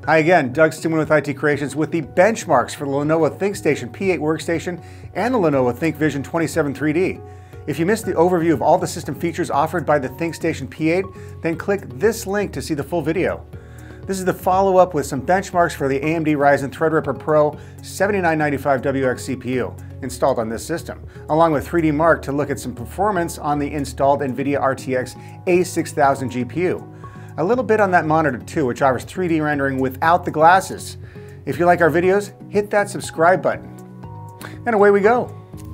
Hi again, Doug Stewman with IT Creations with the benchmarks for the Lenovo ThinkStation P8 Workstation and the Lenovo ThinkVision 27 3D. If you missed the overview of all the system features offered by the ThinkStation P8, then click this link to see the full video. This is the follow-up with some benchmarks for the AMD Ryzen Threadripper Pro 7995WX CPU installed on this system, along with 3D Mark to look at some performance on the installed NVIDIA RTX A6000 GPU. A little bit on that monitor too, which offers 3D rendering without the glasses. If you like our videos, hit that subscribe button. And away we go.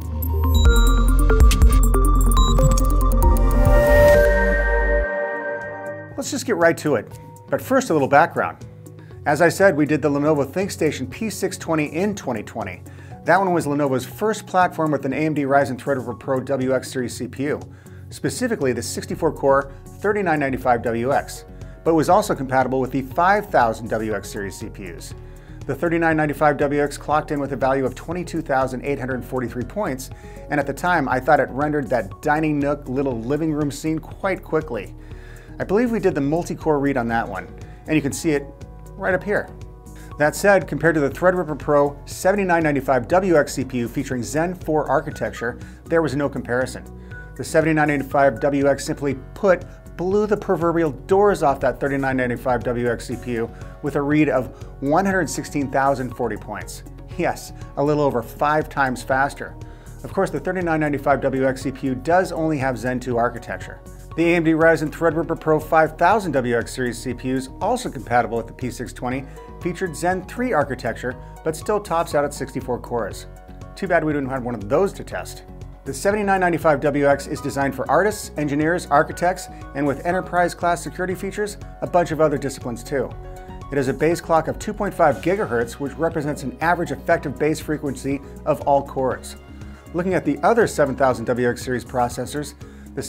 Let's just get right to it. But first, a little background. As I said, we did the Lenovo ThinkStation P620 in 2020. That one was Lenovo's first platform with an AMD Ryzen Threadripper Pro WX series CPU, specifically the 64-core 3995WX, but was also compatible with the 5000 WX series CPUs. The 3995WX clocked in with a value of 22,843 points, and at the time I thought it rendered that dining nook little living room scene quite quickly. I believe we did the multi-core read on that one, and you can see it right up here. That said, compared to the Threadripper Pro 7995WX CPU featuring Zen 4 architecture, there was no comparison. The 7995WX simply put blew the proverbial doors off that 3995WX CPU with a read of 116,040 points. Yes, a little over 5 times faster. Of course, the 3995WX CPU does only have Zen 2 architecture. The AMD Ryzen Threadripper Pro 5000WX series CPUs, also compatible with the P620, featured Zen 3 architecture, but still tops out at 64 cores. Too bad we didn't have one of those to test. The 7995WX is designed for artists, engineers, architects, and with enterprise-class security features, a bunch of other disciplines too. It has a base clock of 2.5 GHz, which represents an average effective base frequency of all cores. Looking at the other 7000WX series processors, the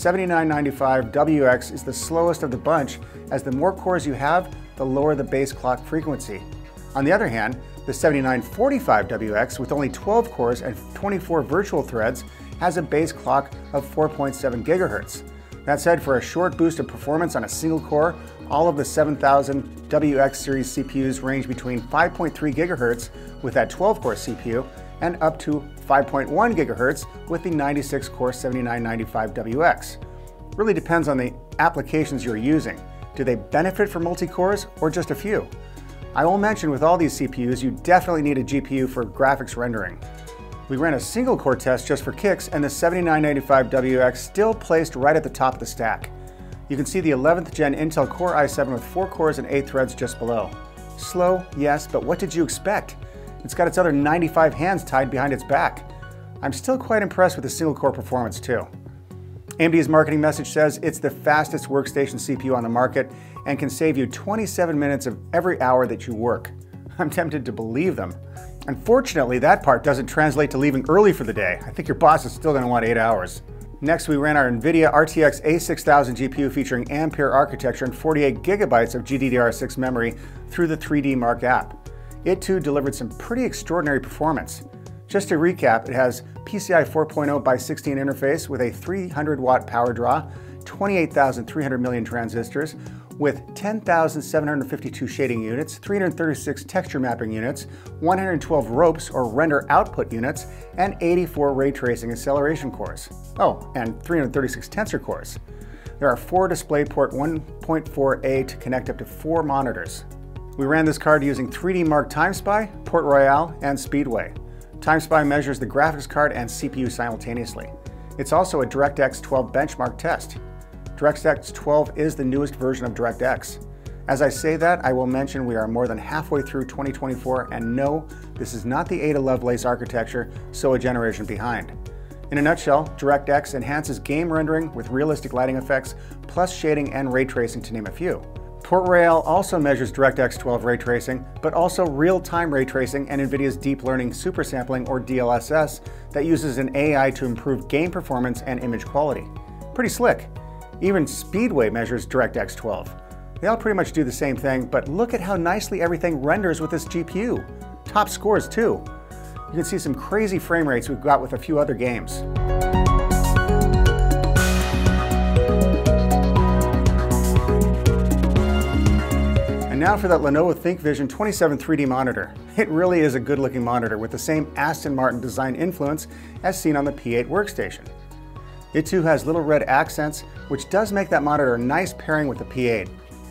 7995WX is the slowest of the bunch, as the more cores you have, the lower the base clock frequency. On the other hand, the 7945WX, with only 12 cores and 24 virtual threads, has a base clock of 4.7 GHz. That said, for a short boost of performance on a single core, all of the 7000WX series CPUs range between 5.3 GHz with that 12-core CPU and up to 5.1 GHz with the 96-core 7995WX. Really depends on the applications you're using. Do they benefit from multi-cores or just a few? I will mention with all these CPUs, you definitely need a GPU for graphics rendering. We ran a single core test just for kicks, and the 7995WX still placed right at the top of the stack. You can see the 11th gen Intel Core i7 with 4 cores and 8 threads just below. Slow, yes, but what did you expect? It's got its other 95 hands tied behind its back. I'm still quite impressed with the single core performance too. AMD's marketing message says it's the fastest workstation CPU on the market and can save you 27 minutes of every hour that you work. I'm tempted to believe them. Unfortunately, that part doesn't translate to leaving early for the day. I think your boss is still going to want 8 hours. Next, we ran our NVIDIA RTX A6000 GPU featuring Ampere architecture and 48 GB of GDDR6 memory through the 3D Mark app. It too delivered some pretty extraordinary performance. Just to recap, it has PCI 4.0x16 interface with a 300-watt power draw, 28,300 million transistors, with 10,752 shading units, 336 texture mapping units, 112 ropes or render output units, and 84 ray tracing acceleration cores. Oh, and 336 tensor cores. There are 4 DisplayPort 1.4a to connect up to 4 monitors. We ran this card using 3D Mark TimeSpy, Port Royale, and Speedway. TimeSpy measures the graphics card and CPU simultaneously. It's also a DirectX 12 benchmark test. DirectX 12 is the newest version of DirectX. As I say that, I will mention we are more than halfway through 2024, and no, this is not the Ada Lovelace architecture, so a generation behind. In a nutshell, DirectX enhances game rendering with realistic lighting effects, plus shading and ray tracing, to name a few. Port Royale also measures DirectX 12 ray tracing, but also real-time ray tracing and NVIDIA's Deep Learning Supersampling, or DLSS, that uses an AI to improve game performance and image quality. Pretty slick. Even Speedway measures DirectX 12. They all pretty much do the same thing, but look at how nicely everything renders with this GPU. Top scores too. You can see some crazy frame rates we've got with a few other games. now for that Lenovo ThinkVision 27 3D monitor. It really is a good looking monitor with the same Aston Martin design influence as seen on the P8 Workstation. It too has little red accents, which does make that monitor a nice pairing with the P8.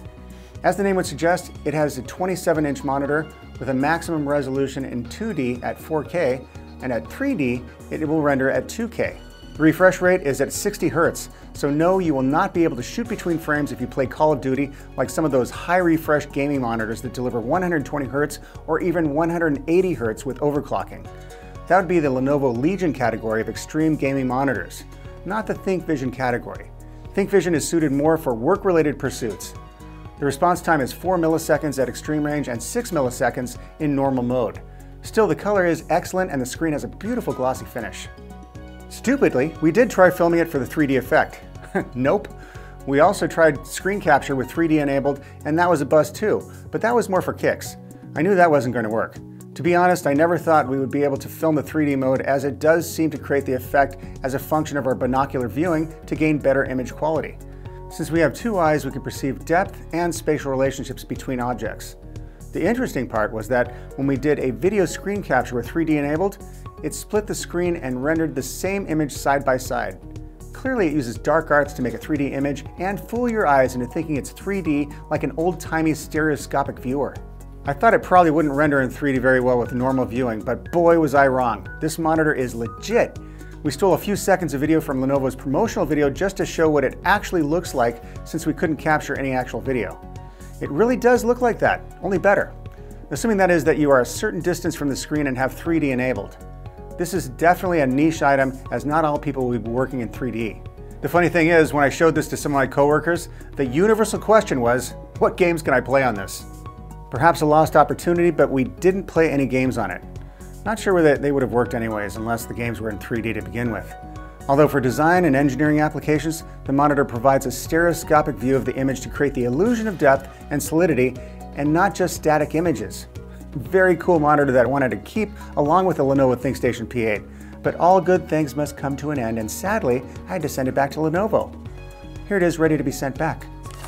As the name would suggest, it has a 27-inch monitor with a maximum resolution in 2D at 4K, and at 3D it will render at 2K. The refresh rate is at 60 Hz, so no, you will not be able to shoot between frames if you play Call of Duty like some of those high refresh gaming monitors that deliver 120 Hz or even 180 Hz with overclocking. That would be the Lenovo Legion category of extreme gaming monitors, not the ThinkVision category. ThinkVision is suited more for work-related pursuits. The response time is 4 milliseconds at extreme range and 6 milliseconds in normal mode. Still, the color is excellent and the screen has a beautiful glossy finish. Stupidly, we did try filming it for the 3D effect. Nope. We also tried screen capture with 3D enabled, and that was a bust too, but that was more for kicks. I knew that wasn't going to work. To be honest, I never thought we would be able to film the 3D mode, as it does seem to create the effect as a function of our binocular viewing to gain better image quality. Since we have two eyes, we can perceive depth and spatial relationships between objects. The interesting part was that when we did a video screen capture with 3D enabled, it split the screen and rendered the same image side by side. Clearly it uses dark arts to make a 3D image and fool your eyes into thinking it's 3D like an old-timey stereoscopic viewer. I thought it probably wouldn't render in 3D very well with normal viewing, but boy was I wrong. This monitor is legit. We stole a few seconds of video from Lenovo's promotional video just to show what it actually looks like, since we couldn't capture any actual video. It really does look like that, only better. Assuming that is that you are a certain distance from the screen and have 3D enabled. This is definitely a niche item, as not all people will be working in 3D. The funny thing is, when I showed this to some of my coworkers, the universal question was, what games can I play on this? Perhaps a lost opportunity, but we didn't play any games on it. Not sure whether they would have worked anyways, unless the games were in 3D to begin with. Although for design and engineering applications, the monitor provides a stereoscopic view of the image to create the illusion of depth and solidity, and not just static images. Very cool monitor that I wanted to keep along with the Lenovo ThinkStation P8. But all good things must come to an end, and sadly, I had to send it back to Lenovo. Here it is, ready to be sent back.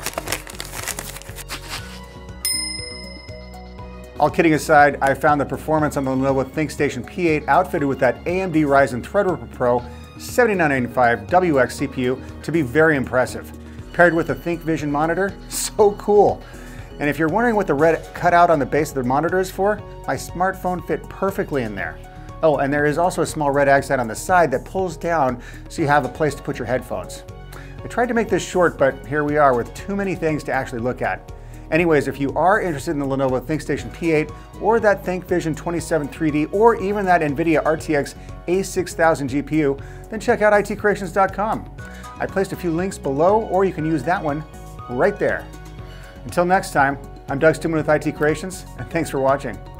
All kidding aside, I found the performance on the Lenovo ThinkStation P8 outfitted with that AMD Ryzen Threadripper Pro 7995WX CPU to be very impressive. Paired with the ThinkVision monitor, so cool. And if you're wondering what the red cutout on the base of the monitor is for, my smartphone fit perfectly in there. Oh, and there is also a small red accent on the side that pulls down so you have a place to put your headphones. I tried to make this short, but here we are with too many things to actually look at. Anyways, if you are interested in the Lenovo ThinkStation P8 or that ThinkVision 27 3D or even that NVIDIA RTX A6000 GPU, then check out itcreations.com. I placed a few links below, or you can use that one right there. Until next time, I'm Doug Stuman with IT Creations, and thanks for watching.